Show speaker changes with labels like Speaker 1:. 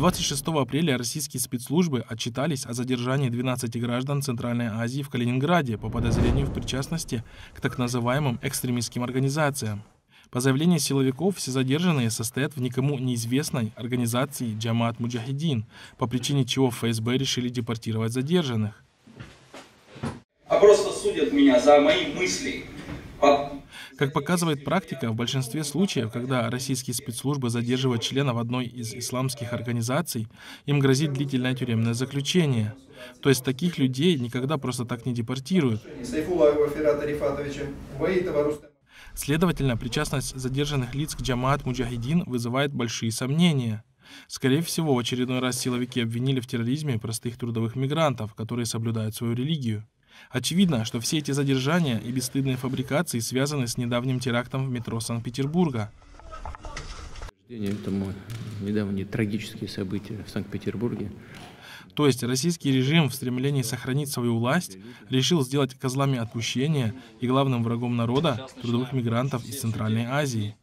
Speaker 1: 26 апреля российские спецслужбы отчитались о задержании 12 граждан Центральной Азии в Калининграде по подозрению в причастности к так называемым экстремистским организациям. По заявлению силовиков, все задержанные состоят в никому неизвестной организации Джамаат Муджахидин, по причине чего ФСБ решили депортировать задержанных.
Speaker 2: А просто судят меня за мои мысли.
Speaker 1: Как показывает практика, в большинстве случаев, когда российские спецслужбы задерживают членов одной из исламских организаций, им грозит длительное тюремное заключение. То есть таких людей никогда просто так не депортируют. Следовательно, причастность задержанных лиц к Джамаат Муджахидин вызывает большие сомнения. Скорее всего, в очередной раз силовики обвинили в терроризме простых трудовых мигрантов, которые соблюдают свою религию. Очевидно, что все эти задержания и бесстыдные фабрикации связаны с недавним терактом в метро Санкт-Петербурга.
Speaker 3: Этому недавние трагические события в Санкт-Петербурге.
Speaker 1: То есть российский режим в стремлении сохранить свою власть решил сделать козлами отпущения и главным врагом народа трудовых мигрантов из Центральной Азии.